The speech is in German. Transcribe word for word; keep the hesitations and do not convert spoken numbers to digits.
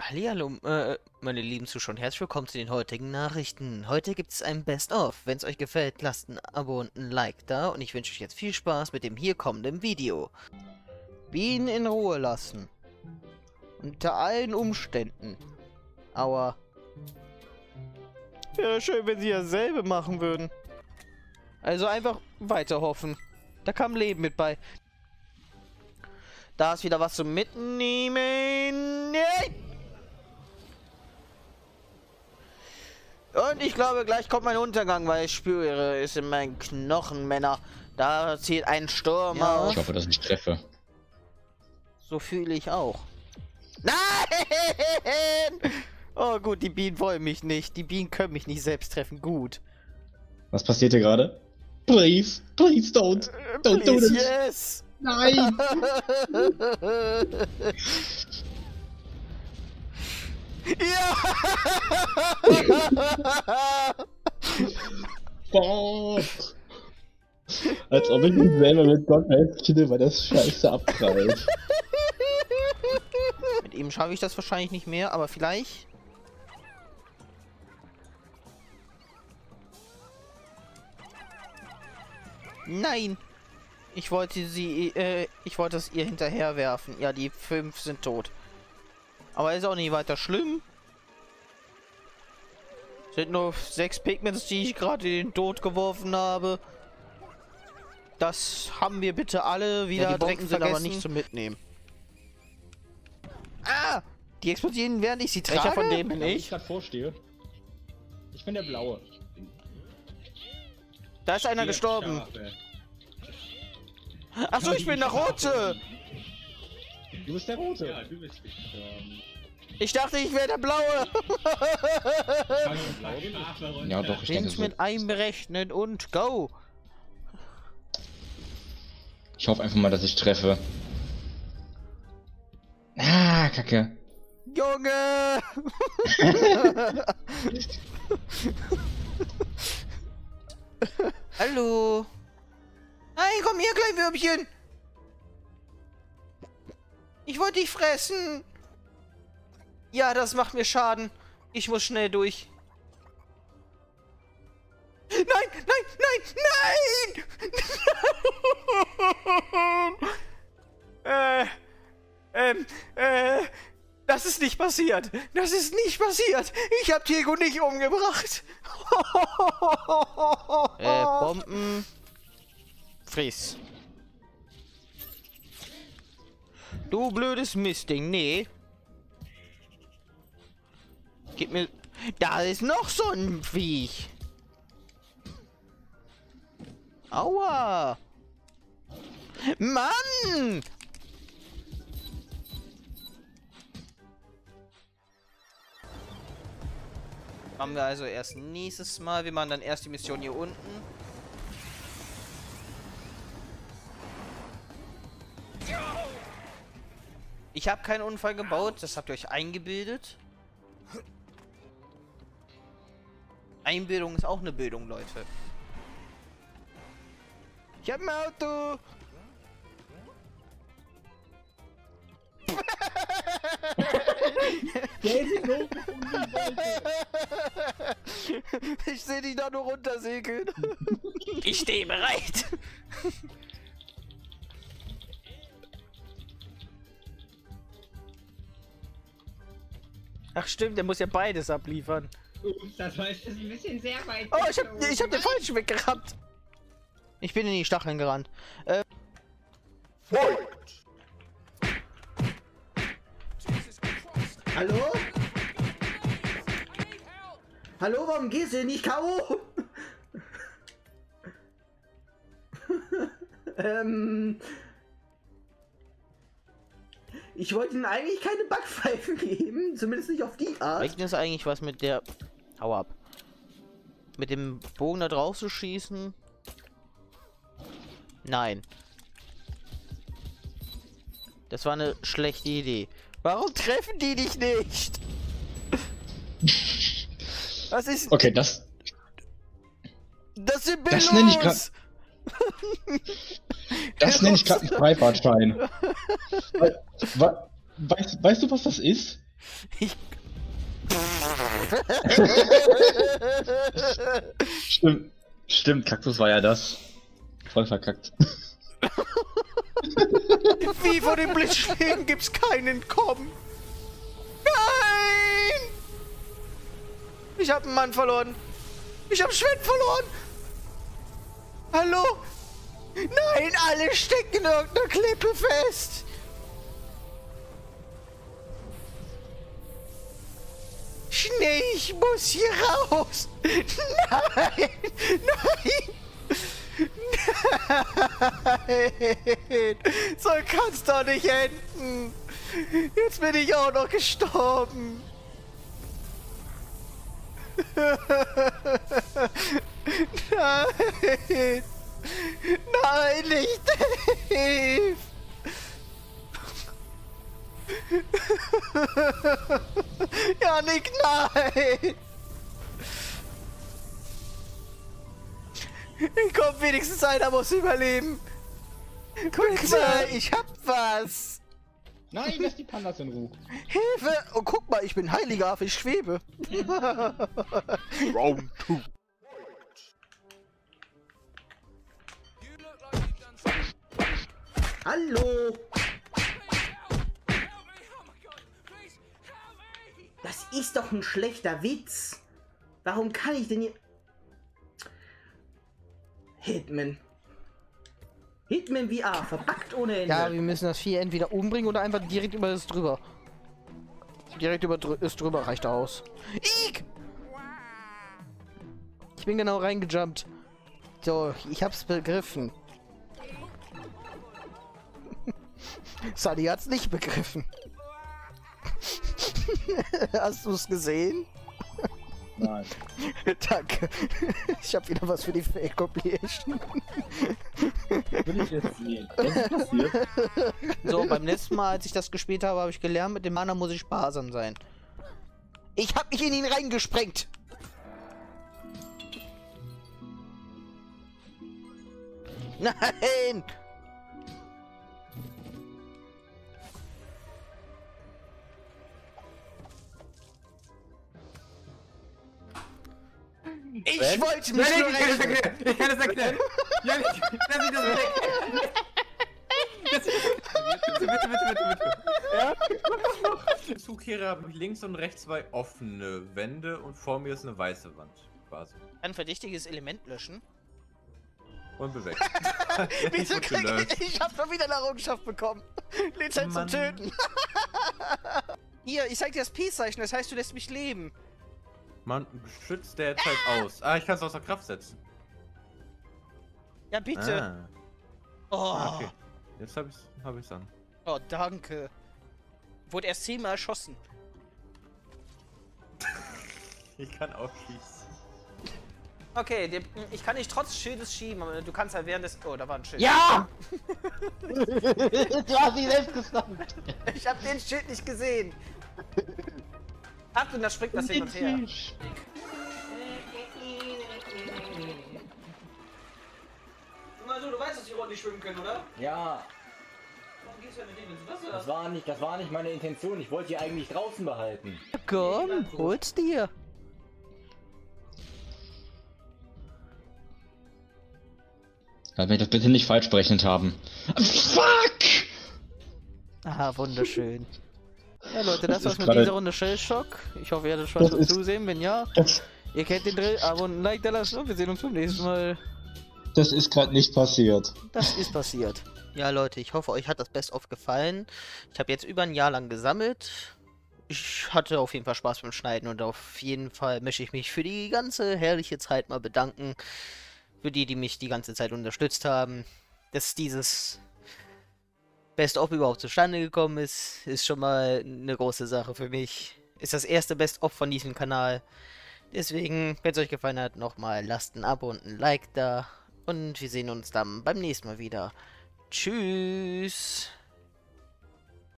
Hallihallo, äh, meine lieben Zuschauer, herzlich willkommen zu den heutigen Nachrichten. Heute gibt es ein Best-of. Wenn es euch gefällt, lasst ein Abo und ein Like da und ich wünsche euch jetzt viel Spaß mit dem hier kommenden Video. Bienen in Ruhe lassen. Unter allen Umständen. Aua. Wäre schön, wenn sie dasselbe machen würden. Also einfach weiter hoffen. Da kam Leben mit bei. Da ist wieder was zum Mitnehmen. Nee. Und ich glaube, gleich kommt mein Untergang, weil ich spüre, es in meinen Knochen, Männer. Da zieht ein Sturm ja, auf. Ich hoffe, dass ich treffe. So fühle ich auch. Nein! Oh gut, die Bienen wollen mich nicht. Die Bienen können mich nicht selbst treffen. Gut. Was passiert hier gerade? Please, please don't. Don't do Please, this. yes! Nein! Ja! Boah. Als ob ich mich selber mit Gott helfe, weil das scheiße abprallt. Mit ihm schaffe ich das wahrscheinlich nicht mehr, aber vielleicht... Nein! Ich wollte sie, äh, ich wollte es ihr hinterher werfen. Ja, die fünf sind tot. Aber ist auch nicht weiter schlimm. Sind nur sechs Pigments, die ich gerade in den Tod geworfen habe. Das haben wir bitte alle wieder Ja, die direkt Bomben sind vergessen. aber nicht zum Mitnehmen. Ah! Die explodieren, während ich sie trage. Welcher von denen bin Wenn ich ich? gerade vorstehe. Ich bin der Blaue. Da ist einer gestorben. Achso, ich bin der Rote. Du bist der Rote. Ja, du bist gestorben. Ich dachte, ich wäre der Blaue. Ja, doch, ich denke Bin's so. mit einberechnen und go. Ich hoffe einfach mal, dass ich treffe. Ah, Kacke. Junge! Hallo? Nein, komm hier, Kleinwürbchen! Ich wollte dich fressen! Ja, das macht mir Schaden. Ich muss schnell durch. Nein, nein, nein, nein! äh, ähm, äh, das ist nicht passiert. Das ist nicht passiert. Ich habe Diego nicht umgebracht. äh, Bomben. Friss. Du blödes Mistding. Nee. Gib mir... Da ist noch so ein Viech. Aua. Mann! Machen wir also erst nächstes Mal. Wir machen dann erst die Mission hier unten. Ich habe keinen Unfall gebaut. Das habt ihr euch eingebildet. Einbildung ist auch eine Bildung, Leute. Ich hab ein Auto. Ich sehe dich da nur runtersegeln. Ich stehe bereit. Ach stimmt, der muss ja beides abliefern. Ups, das war jetzt ein bisschen sehr weit. Oh, ich hab, ich hab den falschen weggerammt. Ich bin in die Stacheln gerannt. Äh. Hallo? Hallo, warum gehst du nicht K O? ähm. Ich wollte ihnen eigentlich keine Backpfeifen geben, zumindest nicht auf die Art. Reicht es eigentlich was mit der... Hau ab. Mit dem Bogen da drauf zu schießen? Nein. Das war eine schlechte Idee. Warum treffen die dich nicht? Was ist... Okay, das... Das sind Belos! Das nenne ich gerade... Das nenne ich gerade einen Freifahrtschein. We we weißt, weißt du, was das ist? Ich... Stimmt. Stimmt, Kaktus war ja das. Voll verkackt. Wie vor dem Blitzschlägen gibt's kein Entkommen. Nein! Ich hab einen Mann verloren. Ich hab Schwert verloren. Hallo? Nein, alle stecken in irgendeiner Klippe fest. Schnee, ich muss hier raus. Nein, nein. Nein! So kann's doch nicht enden! Jetzt bin ich auch noch gestorben! Nein! Nein, nicht Dave! Janik, nein! Komm, wenigstens einer muss überleben. Guck mal, ich hab was. Nein, lass die Pandas in Ruhe. Hilfe! Oh, guck mal, ich bin heiliger Affe, ich schwebe. Round two. Hallo! Das ist doch ein schlechter Witz. Warum kann ich denn hier... Hitman. Hitman V R, verpackt ohne Ende. Ja, wir müssen das Vieh entweder umbringen oder einfach direkt über das drüber. Direkt über das drüber reicht aus. Ick! Ich bin genau reingejumpt. So, ich hab's begriffen. Sunny hat's nicht begriffen. Hast du's gesehen? Nein. Danke. Ich hab wieder was für die Fake Compilation. Will ich jetzt sehen. Was ist passiert? So, beim letzten Mal, als ich das gespielt habe, habe ich gelernt, mit dem Mana muss ich sparsam sein. Ich hab mich in ihn reingesprengt. Nein! Ich Ben? wollte mich Nein, nur ich kann das rein... erklären! Ich kann das erklären! Janik, lass mich das weg! Das, bitte, bitte, bitte, bitte! Ja? Im Zugkehrer habe ich links und rechts zwei offene Wände und vor mir ist eine weiße Wand. Quasi. Ein verdächtiges Element löschen. Und bewegt. Wieso Gut krieg gelöst. ich... Ich hab schon wieder eine Errungenschaft bekommen. Lizenz zum Mann. Töten. Hier, ich zeig dir das Peace-Zeichen, das heißt, du lässt mich leben. Man schützt derzeit aus. Ah, ich kann es außer Kraft setzen. Ja, bitte. Ah. Oh, Ah, okay. Jetzt habe ich es hab ich's an. oh, danke. Wurde erst zehnmal erschossen. Ich kann auch schießen. Okay, der, ich kann nicht trotz Schildes schieben, aber du kannst halt während des... Oh, da war ein Schild. Ja! Du hast dich selbst gestoppt. Ich hab den Schild nicht gesehen. Achtung, da springt das hin und her. Also, du weißt, dass die Rotten nicht schwimmen können, oder? Ja, Warum gehst du mit denen ins Wasser? das war nicht, das war nicht meine Intention. Ich wollte die eigentlich draußen behalten. Komm, hol's dir. Weil wir das bitte nicht falsch berechnet haben. Fuck! Ah, wunderschön. Ja, Leute, das Das war's ist mit gerade- dieser Runde Shellshock. Ich hoffe, ihr hattet Spaß Das beim ist- Zusehen. Wenn ja, Das, ihr kennt den Drill. Abo und ein Like da lassen und wir sehen uns beim nächsten Mal. das ist gerade nicht passiert. Das ist passiert. Ja, Leute, ich hoffe, euch hat das Best-of gefallen. Ich habe jetzt über ein Jahr lang gesammelt. Ich hatte auf jeden Fall Spaß beim Schneiden und auf jeden Fall möchte ich mich für die ganze herrliche Zeit mal bedanken. Für die, die mich die ganze Zeit unterstützt haben. Dass dieses Best-of überhaupt zustande gekommen ist, ist schon mal eine große Sache für mich. Ist das erste Best-of von diesem Kanal. Deswegen, wenn es euch gefallen hat, nochmal lasst ein Abo und ein Like da. Und wir sehen uns dann beim nächsten Mal wieder. Tschüss.